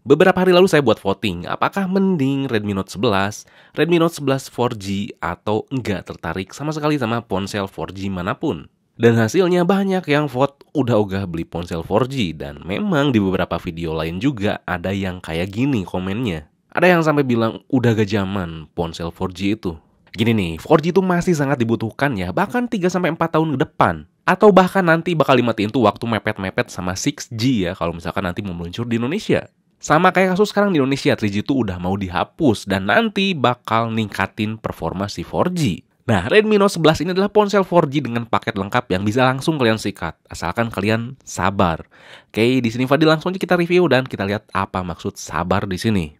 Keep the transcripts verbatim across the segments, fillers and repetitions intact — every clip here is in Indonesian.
Beberapa hari lalu saya buat voting, apakah mending Redmi Note sebelas, Redmi Note sebelas empat G, atau enggak tertarik sama sekali sama ponsel empat G manapun. Dan hasilnya banyak yang vote udah ogah beli ponsel empat G, dan memang di beberapa video lain juga ada yang kayak gini komennya. Ada yang sampai bilang udah gak zaman ponsel empat G itu. Gini nih, empat G itu masih sangat dibutuhkan ya, bahkan tiga sampai empat tahun ke depan. Atau bahkan nanti bakal dimatiin tuh waktu mepet-mepet sama enam G ya, kalau misalkan nanti mau meluncur di Indonesia. Sama kayak kasus sekarang di Indonesia, tiga G itu udah mau dihapus dan nanti bakal ningkatin performa si empat G. Nah, Redmi Note sebelas ini adalah ponsel empat G dengan paket lengkap yang bisa langsung kalian sikat, asalkan kalian sabar. Oke, di sini Fadil langsung aja kita review dan kita lihat apa maksud sabar di sini.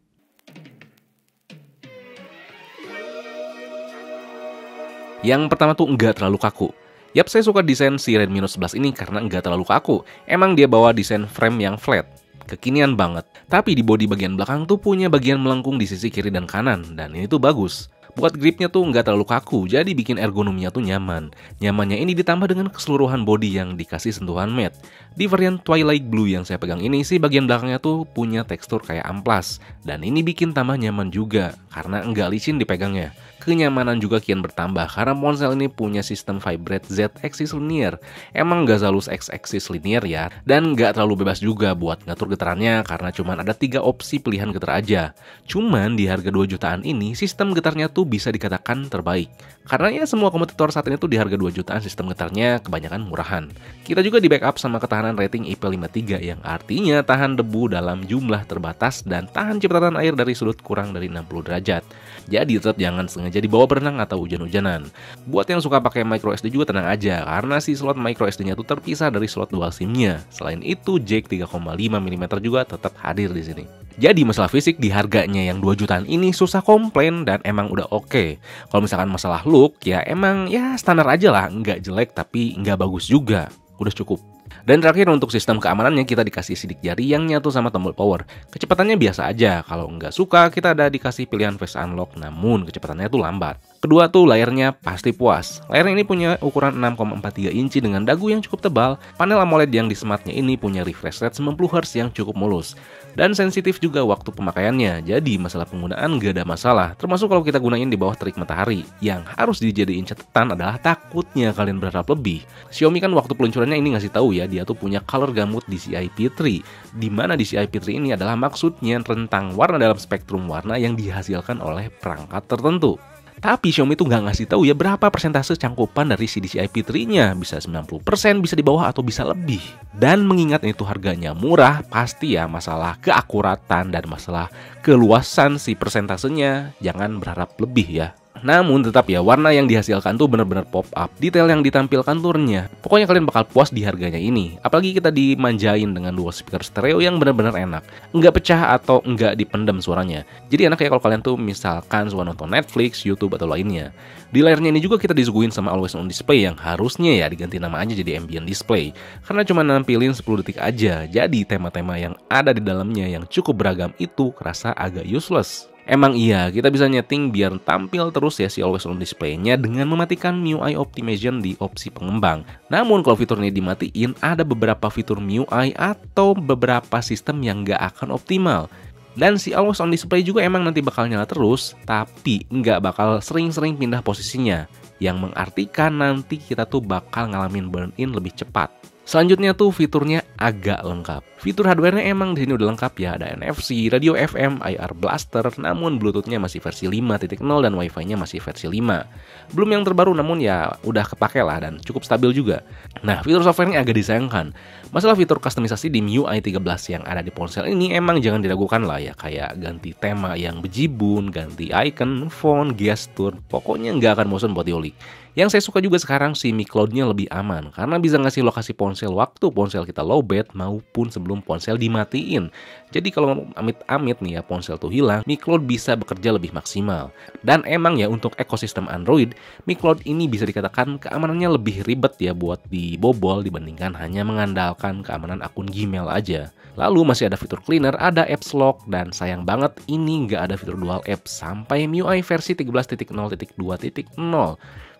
Yang pertama tuh nggak terlalu kaku. Yap, saya suka desain si Redmi Note sebelas ini karena nggak terlalu kaku. Emang dia bawa desain frame yang flat. Kekinian banget. Tapi di bodi bagian belakang tuh punya bagian melengkung di sisi kiri dan kanan, dan ini tuh bagus. Buat gripnya tuh nggak terlalu kaku, jadi bikin ergonominya tuh nyaman. Nyamannya ini ditambah dengan keseluruhan bodi yang dikasih sentuhan matte. Di varian Twilight Blue yang saya pegang ini sih, bagian belakangnya tuh punya tekstur kayak amplas. Dan ini bikin tambah nyaman juga, karena nggak licin dipegangnya. Kenyamanan juga kian bertambah karena ponsel ini punya sistem vibrate Z-axis linear. Emang nggak selalu X-axis linear ya, dan nggak terlalu bebas juga buat ngatur getarannya karena cuman ada tiga opsi pilihan getar aja. Cuman di harga dua jutaan ini, sistem getarnya tuh bisa dikatakan terbaik. Karena ya semua kompetitor saat ini tuh di harga dua jutaan sistem getarnya kebanyakan murahan. Kita juga di backup sama ketahanan rating I P lima tiga yang artinya tahan debu dalam jumlah terbatas dan tahan cipratan air dari sudut kurang dari enam puluh derajat. Jadi tetap jangan sengaja dibawa berenang atau hujan-hujanan. Buat yang suka pakai micro S D juga tenang aja, karena si slot micro S D-nya tuh terpisah dari slot dual SIM-nya. Selain itu, jack tiga koma lima milimeter juga tetap hadir di sini. Jadi masalah fisik di harganya yang dua jutaan ini susah komplain dan emang udah oke. Kalau misalkan masalah look, ya emang ya standar aja lah, nggak jelek tapi nggak bagus juga. Udah cukup. Dan terakhir untuk sistem keamanannya kita dikasih sidik jari yang nyatu sama tombol power. Kecepatannya biasa aja, kalau nggak suka kita ada dikasih pilihan face unlock namun kecepatannya tuh lambat. Kedua tuh layarnya pasti puas. Layar ini punya ukuran enam koma empat tiga inci dengan dagu yang cukup tebal. Panel AMOLED yang di smartnya ini punya refresh rate sembilan puluh hertz yang cukup mulus. Dan sensitif juga waktu pemakaiannya, jadi masalah penggunaan gak ada masalah. Termasuk kalau kita gunain di bawah terik matahari. Yang harus dijadiin catatan adalah takutnya kalian berharap lebih. Xiaomi kan waktu peluncurannya ini ngasih tahu ya, dia tuh punya color gamut D C I P tiga. Dimana D C I P tiga ini adalah maksudnya rentang warna dalam spektrum warna yang dihasilkan oleh perangkat tertentu. Tapi Xiaomi tuh nggak ngasih tahu ya berapa persentase cangkupan dari si D C I P tiga-nya. Bisa sembilan puluh persen, bisa di bawah atau bisa lebih. Dan mengingat itu harganya murah, pasti ya masalah keakuratan dan masalah keluasan si persentasenya jangan berharap lebih ya. Namun tetap ya, warna yang dihasilkan tuh bener-bener pop up. Detail yang ditampilkan tuh renyah. Pokoknya kalian bakal puas di harganya ini. Apalagi kita dimanjain dengan dua speaker stereo yang bener-bener enak. Nggak pecah atau nggak dipendam suaranya. Jadi enak ya kalau kalian tuh misalkan suka nonton Netflix, YouTube, atau lainnya. Di layarnya ini juga kita disuguhin sama always on display yang harusnya ya diganti nama aja jadi ambient display. Karena cuma nampilin sepuluh detik aja. Jadi tema-tema yang ada di dalamnya yang cukup beragam itu kerasa agak useless. Emang iya, kita bisa nyeting biar tampil terus ya si always on display-nya dengan mematikan M I U I optimization di opsi pengembang. Namun kalau fitur ini dimatiin, ada beberapa fitur M I U I atau beberapa sistem yang nggak akan optimal. Dan si always on display juga emang nanti bakal nyala terus, tapi nggak bakal sering-sering pindah posisinya. Yang mengartikan nanti kita tuh bakal ngalamin burn-in lebih cepat. Selanjutnya tuh fiturnya agak lengkap. Fitur hardware-nya emang di sini udah lengkap ya, ada N F C, radio F M, I R blaster, namun Bluetooth-nya masih versi lima titik nol dan Wi-Fi-nya masih versi lima. Belum yang terbaru namun ya udah kepake lah dan cukup stabil juga. Nah, fitur software-nya agak disayangkan. Masalah fitur kustomisasi di M I U I tiga belas yang ada di ponsel ini emang jangan diragukan lah ya, kayak ganti tema yang bejibun, ganti icon, font, gestur, pokoknya nggak akan bosan buat diolik. Yang saya suka juga sekarang si Mi Cloud-nya lebih aman karena bisa ngasih lokasi ponsel waktu ponsel kita lowbat maupun sebelum ponsel dimatiin. Jadi kalau amit-amit nih ya ponsel tuh hilang, Mi Cloud bisa bekerja lebih maksimal. Dan emang ya untuk ekosistem Android, Mi Cloud ini bisa dikatakan keamanannya lebih ribet ya buat dibobol dibandingkan hanya mengandalkan keamanan akun Gmail aja. Lalu masih ada fitur cleaner, ada apps lock, dan sayang banget ini nggak ada fitur dual apps sampai M I U I versi tiga belas titik nol titik dua titik nol.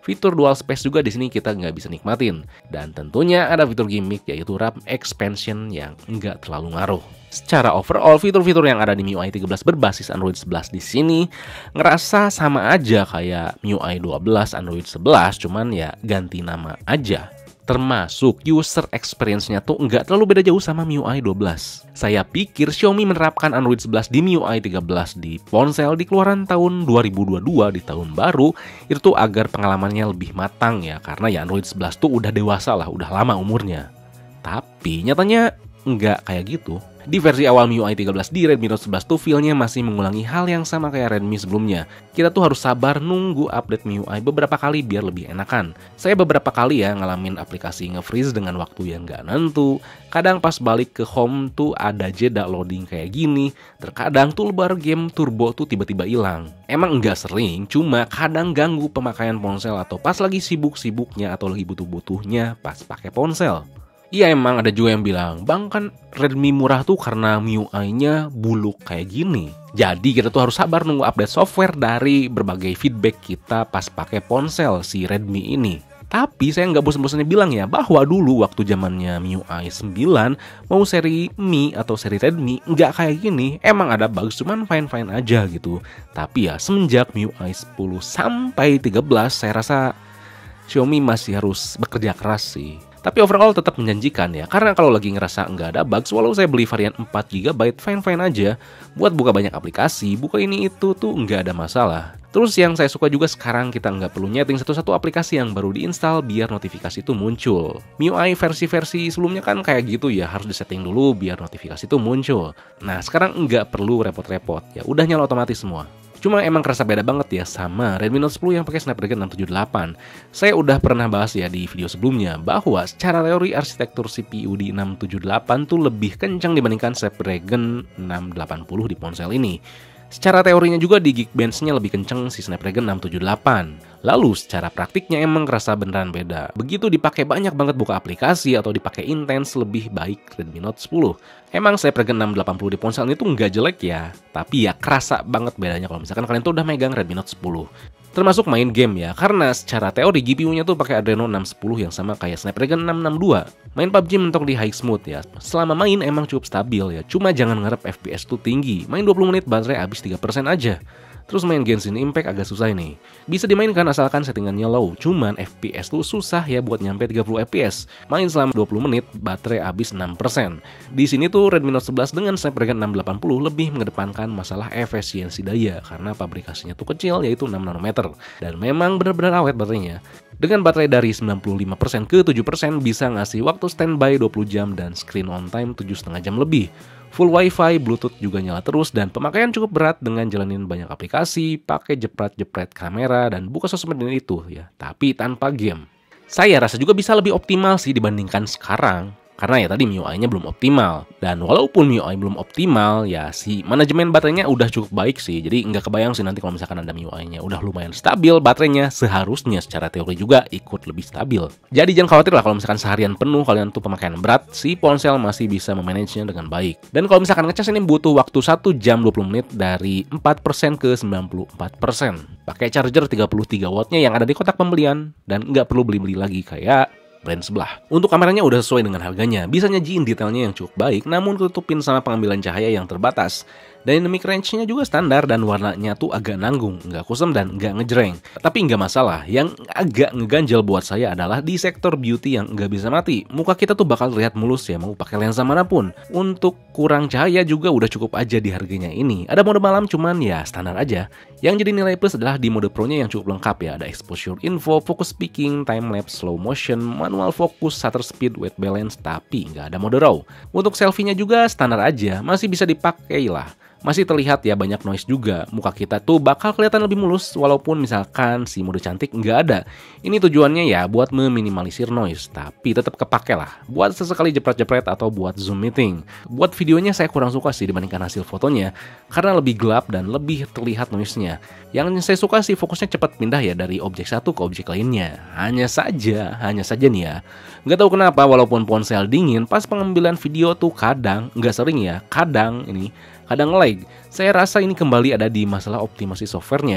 Fitur dual space juga di sini kita nggak bisa nikmatin. Dan tentunya ada fitur gimmick yaitu RAM expansion yang nggak terlalu ngaruh. Secara overall, fitur-fitur yang ada di M I U I tiga belas berbasis Android sebelas di sini ngerasa sama aja kayak M I U I dua belas Android sebelas, cuman ya ganti nama aja. Termasuk user experience-nya tuh nggak terlalu beda jauh sama M I U I dua belas. Saya pikir Xiaomi menerapkan Android sebelas di M I U I tiga belas di ponsel di keluaran tahun dua ribu dua puluh dua di tahun baru itu tuh agar pengalamannya lebih matang ya, karena ya Android sebelas tuh udah dewasa lah, udah lama umurnya. Tapi nyatanya nggak kayak gitu. Di versi awal M I U I tiga belas di Redmi Note sebelas tuh feel-nya masih mengulangi hal yang sama kayak Redmi sebelumnya. Kita tuh harus sabar nunggu update M I U I beberapa kali biar lebih enakan. Saya beberapa kali ya ngalamin aplikasi nge-freeze dengan waktu yang nggak nentu. Kadang pas balik ke home tuh ada jeda loading kayak gini. Terkadang toolbar game turbo tuh tiba-tiba hilang. Emang nggak sering, cuma kadang ganggu pemakaian ponsel atau pas lagi sibuk-sibuknya atau lagi butuh-butuhnya pas pakai ponsel. Iya, emang ada juga yang bilang, bang kan Redmi murah tuh karena M I U I-nya buluk kayak gini. Jadi kita tuh harus sabar nunggu update software dari berbagai feedback kita pas pakai ponsel si Redmi ini. Tapi saya nggak bosan-bosannya bilang ya, bahwa dulu waktu zamannya M I U I sembilan, mau seri Mi atau seri Redmi, nggak kayak gini. Emang ada bugs, cuman fine-fine aja gitu. Tapi ya semenjak M I U I sepuluh sampai tiga belas, saya rasa Xiaomi masih harus bekerja keras sih. Tapi overall tetap menjanjikan ya, karena kalau lagi ngerasa nggak ada bugs, walau saya beli varian empat giga byte fine-fine aja. Buat buka banyak aplikasi, buka ini itu tuh nggak ada masalah. Terus yang saya suka juga sekarang kita nggak perlu nyeting satu-satu aplikasi yang baru diinstal biar notifikasi itu muncul. M I U I versi-versi sebelumnya kan kayak gitu ya, harus disetting dulu biar notifikasi itu muncul. Nah sekarang nggak perlu repot-repot, ya udah nyala otomatis semua. Cuma emang kerasa beda banget ya sama Redmi Note sepuluh yang pakai Snapdragon enam tujuh delapan. Saya udah pernah bahas ya di video sebelumnya bahwa secara teori arsitektur C P U di enam tujuh delapan tuh lebih kencang dibandingkan Snapdragon enam delapan puluh di ponsel ini. Secara teorinya juga di Geekbench-nya lebih kenceng si Snapdragon enam tujuh delapan. Lalu secara praktiknya emang kerasa beneran beda. Begitu dipakai banyak banget buka aplikasi atau dipakai intens, lebih baik Redmi Note sepuluh. Emang Snapdragon enam delapan puluh di ponsel ini tuh nggak jelek ya, tapi ya kerasa banget bedanya kalau misalkan kalian tuh udah megang Redmi Note sepuluh. Termasuk main game ya, karena secara teori G P U-nya tuh pakai Adreno enam sepuluh yang sama kayak Snapdragon enam enam dua. Main P U B G mentok di high smooth ya. Selama main emang cukup stabil ya, cuma jangan ngarep F P S tuh tinggi. Main dua puluh menit baterai habis tiga persen aja. Terus main Genshin Impact agak susah ini. Bisa dimainkan asalkan settingannya low, cuman F P S tuh susah ya buat nyampe tiga puluh F P S. Main selama dua puluh menit, baterai habis enam persen. Di sini tuh Redmi Note sebelas dengan Snapdragon enam delapan puluh lebih mengedepankan masalah efisiensi daya karena pabrikasinya tuh kecil yaitu enam nanometer. Dan memang benar-benar awet baterainya. Dengan baterai dari sembilan puluh lima persen ke tujuh persen bisa ngasih waktu standby dua puluh jam dan screen on time tujuh koma lima jam lebih. Full Wi-Fi, Bluetooth juga nyala terus, dan pemakaian cukup berat dengan jalanin banyak aplikasi, pakai jepret-jepret kamera, dan buka sosmed dan itu ya, tapi tanpa game. Saya rasa juga bisa lebih optimal sih dibandingkan sekarang. Karena ya tadi M I U I-nya belum optimal. Dan walaupun M I U I belum optimal, ya si manajemen baterainya udah cukup baik sih. Jadi nggak kebayang sih nanti kalau misalkan ada M I U I-nya udah lumayan stabil, baterainya seharusnya secara teori juga ikut lebih stabil. Jadi jangan khawatir lah kalau misalkan seharian penuh kalian tuh pemakaian berat, si ponsel masih bisa memanagenya dengan baik. Dan kalau misalkan ngecas ini butuh waktu satu jam dua puluh menit dari empat persen ke sembilan puluh empat persen. Pakai charger tiga puluh tiga wattnya yang ada di kotak pembelian, dan nggak perlu beli-beli lagi kayak brand sebelah. Untuk kameranya udah sesuai dengan harganya, bisa nyajiin detailnya yang cukup baik, namun tutupin sama pengambilan cahaya yang terbatas. Dynamic range-nya juga standar dan warnanya tuh agak nanggung, nggak kusam dan nggak ngejreng. Tapi nggak masalah, yang agak ngeganjel buat saya adalah di sektor beauty yang nggak bisa mati. Muka kita tuh bakal terlihat mulus ya, mau pakai lensa manapun. Untuk kurang cahaya juga udah cukup aja di harganya ini. Ada mode malam cuman ya standar aja. Yang jadi nilai plus adalah di mode pro-nya yang cukup lengkap ya. Ada exposure info, focus speaking, time lapse, slow motion, manual focus, shutter speed, white balance, tapi nggak ada mode raw. Untuk selfie-nya juga standar aja, masih bisa dipakai lah. Masih terlihat ya banyak noise juga. Muka kita tuh bakal kelihatan lebih mulus walaupun misalkan si mode cantik nggak ada. Ini tujuannya ya buat meminimalisir noise, tapi tetap kepake lah. Buat sesekali jepret-jepret atau buat zoom meeting. Buat videonya saya kurang suka sih dibandingkan hasil fotonya karena lebih gelap dan lebih terlihat noise-nya. Yang saya suka sih fokusnya cepat pindah ya dari objek satu ke objek lainnya. Hanya saja, hanya saja nih ya. Nggak tahu kenapa walaupun ponsel dingin pas pengambilan video tuh kadang, nggak sering ya, kadang ini kadang lag. Saya rasa ini kembali ada di masalah optimasi softwarenya.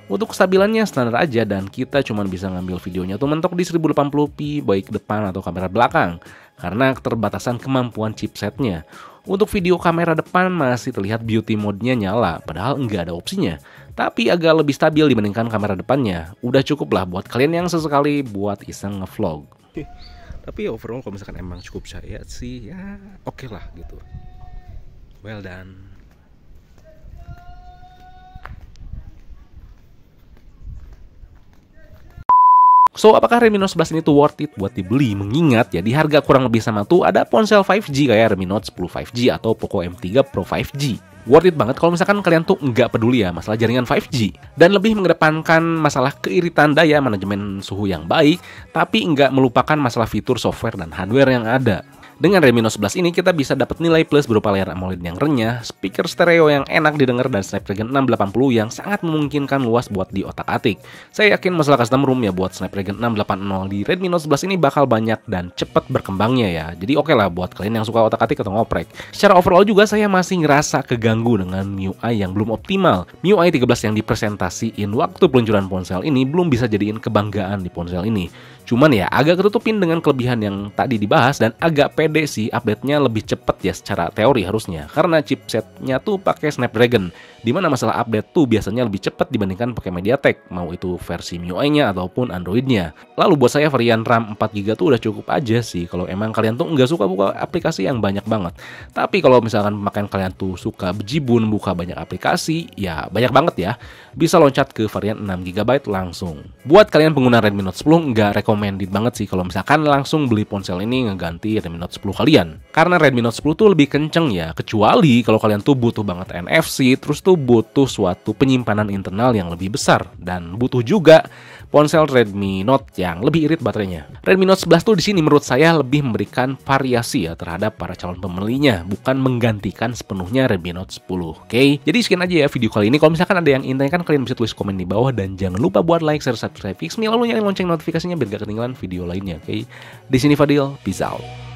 Untuk kestabilannya standar aja dan kita cuma bisa ngambil videonya tuh mentok di seribu delapan puluh p baik depan atau kamera belakang karena keterbatasan kemampuan chipsetnya. Untuk video kamera depan masih terlihat beauty mode-nya nyala padahal nggak ada opsinya. Tapi agak lebih stabil dibandingkan kamera depannya. Udah cukup lah buat kalian yang sesekali buat iseng ngevlog. Tapi overall kalau misalkan emang cukup saya sih ya oke okay lah gitu. Well done. So, apakah Redmi Note sebelas ini tuh worth it buat dibeli? Mengingat ya di harga kurang lebih sama tuh ada ponsel lima G kayak Redmi Note sepuluh lima G atau Poco M tiga Pro lima G. Worth it banget kalau misalkan kalian tuh nggak peduli ya masalah jaringan lima G dan lebih mengedepankan masalah keiritan daya, manajemen suhu yang baik, tapi nggak melupakan masalah fitur software dan hardware yang ada. Dengan Redmi Note sebelas ini kita bisa dapat nilai plus berupa layar AMOLED yang renyah, speaker stereo yang enak didengar dan Snapdragon enam delapan puluh yang sangat memungkinkan luas buat diotak-atik. Saya yakin masalah custom ROM ya buat Snapdragon enam delapan nol di Redmi Note sebelas ini bakal banyak dan cepat berkembangnya ya. Jadi oke okay lah buat kalian yang suka otak-atik atau ngoprek. Secara overall juga saya masih ngerasa keganggu dengan M I U I yang belum optimal. M I U I tiga belas yang dipresentasiin waktu peluncuran ponsel ini belum bisa jadiin kebanggaan di ponsel ini. Cuman ya agak ketutupin dengan kelebihan yang tadi dibahas dan agak pede sih update-nya lebih cepat ya secara teori harusnya karena chipsetnya tuh pakai Snapdragon, dimana masalah update tuh biasanya lebih cepat dibandingkan pakai MediaTek, mau itu versi M I U I-nya ataupun Android-nya. Lalu buat saya varian RAM empat giga tuh udah cukup aja sih kalau emang kalian tuh nggak suka buka aplikasi yang banyak banget. Tapi kalau misalkan pemakaian kalian tuh suka bejibun buka banyak aplikasi, ya banyak banget ya, bisa loncat ke varian enam giga byte langsung. Buat kalian pengguna Redmi Note sepuluh nggak recommended banget sih kalau misalkan langsung beli ponsel ini ngeganti Redmi Note sepuluh kalian. Karena Redmi Note sepuluh tuh lebih kenceng ya, kecuali kalau kalian tuh butuh banget N F C, terus tuh butuh suatu penyimpanan internal yang lebih besar dan butuh juga ponsel Redmi Note yang lebih irit baterainya. Redmi Note sebelas tuh di sini menurut saya lebih memberikan variasi ya terhadap para calon pembelinya, bukan menggantikan sepenuhnya Redmi Note sepuluh. Oke, okay? Jadi sekian aja ya video kali ini. Kalau misalkan ada yang ingin tanyakan kalian bisa tulis komen di bawah dan jangan lupa buat like, share, subscribe, fix me lalu nyalain lonceng notifikasinya biar gak ketinggalan video lainnya. Oke, okay? Di sini Fadil, peace out.